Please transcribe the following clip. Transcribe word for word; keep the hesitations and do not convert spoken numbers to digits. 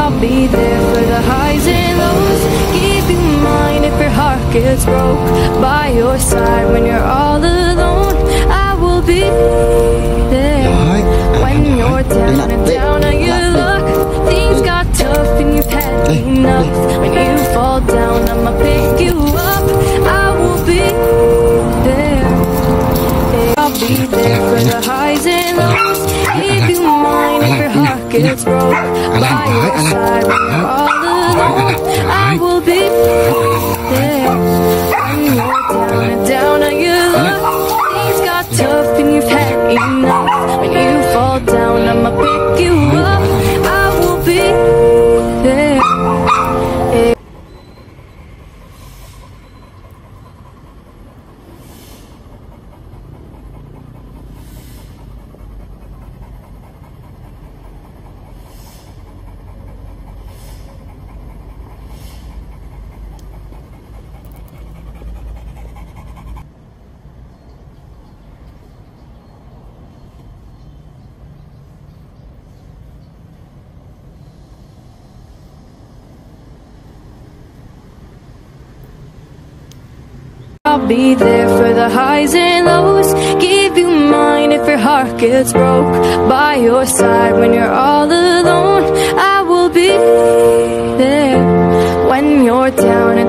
I'll be there for the highs and lows. Keep you mine if your heart gets broke. By your side when you're all alone. I will be there when you're down and down on your luck. Things got tough and you've had enough. When you fall down, I'ma pick you up. I will be there. I'll be there for the highs and lows. Keep you mine if your heart gets broke. By your side when you're all alone. I will be there when you're down and down on your luck. Things got tough and you've had enough. When you fall down, I'ma pick you up. I will be there. I'll be there for the highs and lows. Give you mine if your heart gets broke. By your side when you're all alone. I will be there when you're down and